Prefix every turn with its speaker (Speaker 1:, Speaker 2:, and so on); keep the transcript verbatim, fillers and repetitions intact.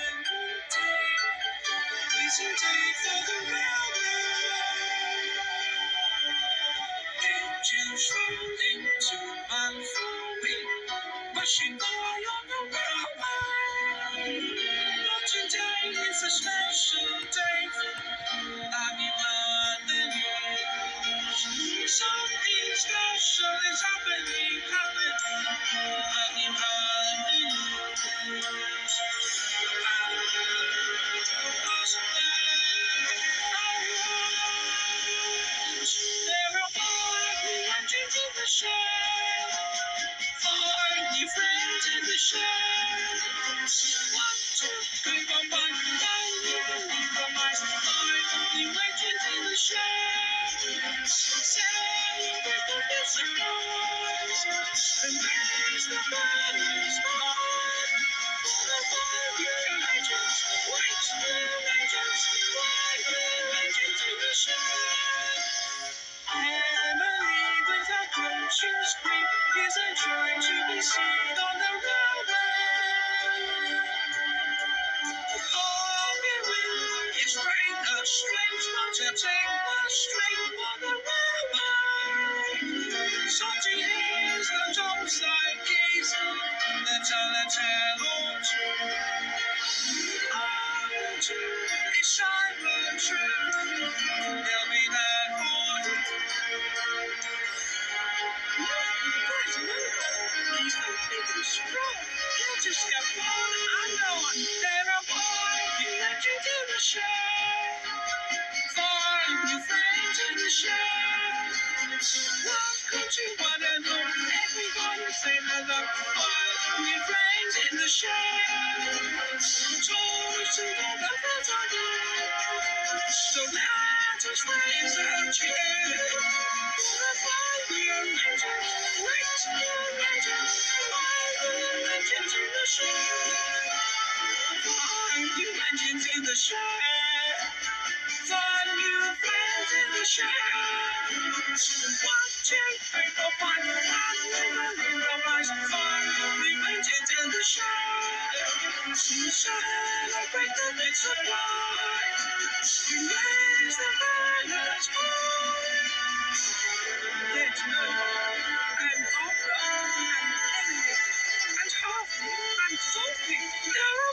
Speaker 1: Isn't it for the railway? Engines rolling to and fro, pushing by on the railway. But today is a special day for anyone. Something special is happening, happening. There are five new engines in the shed. Five new friends in the shed. One, two, three, four, five. Five new compromise. Five new engines in the shed. Celebrate the big surprise. And raise the banners high. For the five new engines. White new engines. Five new engines in the shed. Emily with a conscious grief is a joy to be seen on the railway. Harvey with his train of strength wants to take the strength on the railway. Salty is the topside keys, the telltale true. Iron two is silent true. He'll be there for you. He's so big and strong. He'll just step on and on. There are five new legends in the shed. Five new friends in the shed. Welcome to one and all. Everyone say hello. Five new friends in the shed. Toys together for today. So let us raise a cheer. For the five new legends. Great new legends. Five new legends in the shed. Five new legends in the shed. Five new friends in the shed. One, two, three, four, five. One new compromise. Five new legends in the shed. To celebrate the big surprise. We raise the banners high. Did you know? And Opera and Emily and Harvey and Sophie, they're